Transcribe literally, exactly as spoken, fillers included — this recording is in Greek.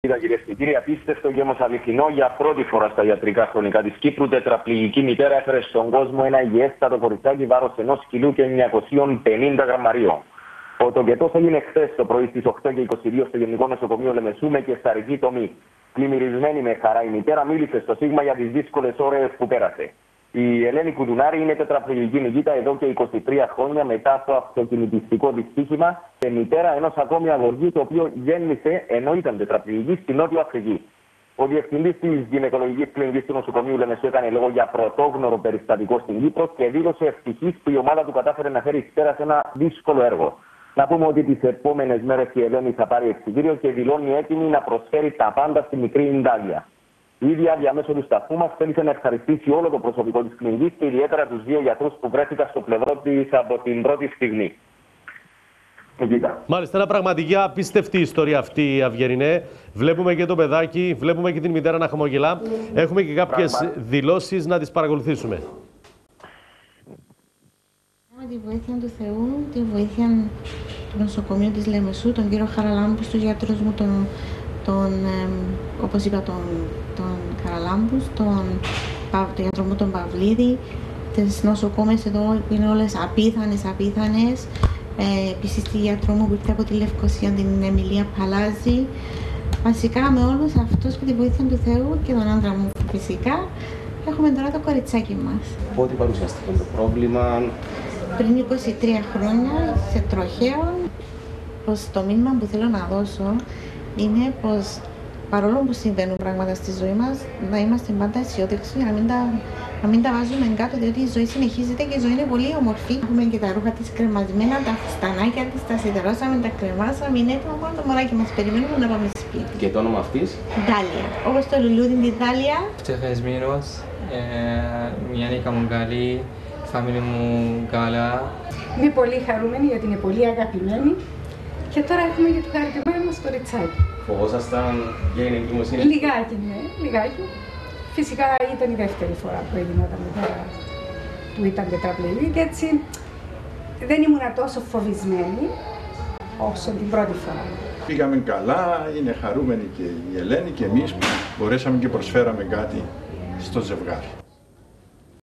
Είδα, κυρίες και κύριοι, απίστευτο και όμως αληθινό, για πρώτη φορά στα ιατρικά χρονικά της Κύπρου, τετραπληγική μητέρα έφερε στον κόσμο ένα υγιέστατο κοριτσάκι βάρος ενός κιλού και εννιακόσια πενήντα γραμμαρίων. Ο τοκετός έγινε χθες το πρωί στις οκτώ και είκοσι δύο στο Γενικό Νοσοκομείο Λεμεσού με καισαρική τομή. Πλημμυρισμένη με χαρά, η μητέρα μίλησε στο Σίγμα για τις δύσκολες ώρες που πέρασε. Η Ελένη Κουτουνάρη είναι τετραπληγική μητέρα εδώ και είκοσι τρία χρόνια μετά από αυτοκινητιστικό δυστύχημα και μητέρα ενός ακόμη αγοριού το οποίο γέννησε ενώ ήταν τετραπληγική στη Νότιο Αφρική. Ο διευθυντής της γυναικολογικής κλινικής του νοσοκομείου Λεμεσού έκανε λόγο για πρωτόγνωρο περιστατικό στην Κύπρο και δήλωσε ευτυχής που η ομάδα του κατάφερε να φέρει εις πέρας ένα δύσκολο έργο. Να πούμε ότι τις επόμενες μέρες η Ελένη θα πάρει εξιτήριο και δηλώνει έτοιμη να προσφέρει τα πάντα στη μικρή Ινδάλια. Η ίδια διαμέσου του σταθμού μας θέλησε να ευχαριστήσει όλο το προσωπικό της κλινικής και ιδιαίτερα τους δύο γιατρούς που βρέθηκαν στο πλευρό της από την πρώτη στιγμή. Μάλιστα, είναι πραγματική απίστευτη ιστορία αυτή, Αυγερινέ. Βλέπουμε και το παιδάκι, βλέπουμε και την μητέρα να χαμογελά. Έχουμε και κάποιες δηλώσεις να τις παρακολουθήσουμε. Με τη βοήθεια του Θεού, τη βοήθεια του νοσοκομείου της Λεμεσού, τον κύριο Χαραλάμπου, τους γιατρούς μου, τον, τον, ε, όπως είπα, τον, τον Χαραλάμπους, τον, τον γιατρό μου τον Παυλίδη, τις νοσοκόμες εδώ που είναι όλες απίθανες, απίθανες. Ε, επίσης τη γιατρό μου που ήρθε από τη Λευκοσία, την Εμιλία Παλάζη. Βασικά με όλους αυτούς με τη βοήθεια του Θεού και τον άντρα μου φυσικά, έχουμε τώρα το κοριτσάκι μας. Πότε παρουσιάστηκε το πρόβλημα? Πριν είκοσι τρία χρόνια, σε τροχαίο, πως το μήνυμα που θέλω να δώσω είναι πως παρόλο που συμβαίνουν πράγματα στη ζωή μας, να είμαστε πάντα αισιόδοξοι, να μην τα, να μην τα βάζουμε κάτω, διότι η ζωή συνεχίζεται και η ζωή είναι πολύ όμορφη. Έχουμε και τα ρούχα της κρεμασμένα, τα φουστανάκια της, τα σιδερώσαμε, τα κρεμάσαμε, είναι έτοιμο μόνο το μωράκι μας, περιμένουμε να πάμε σπίτι. Και το όνομα αυτής? Δάλια, όπως το λουλούδι τη Δάλια. Ξεχασμένος, μια νύχτα μου καλή, η φαμίλια μου καλά. Είμαι πολύ χαρούμενη γιατί είναι πολύ αγαπημένη και τώρα έχουμε και το χαριτεμένο μας κοριτσάκι. Φοβόσασταν για την εγκυμοσύνη? Λιγάκι, ναι, λιγάκι. Φυσικά ήταν η δεύτερη φορά που έγινε όταν μητέρα που ήταν τετραπληγική και έτσι δεν ήμουν τόσο φοβισμένη όσο την πρώτη φορά. Πήγαμε καλά, είναι χαρούμενη και η Ελένη και εμείς που μπορέσαμε και προσφέραμε κάτι στο ζευγάρι.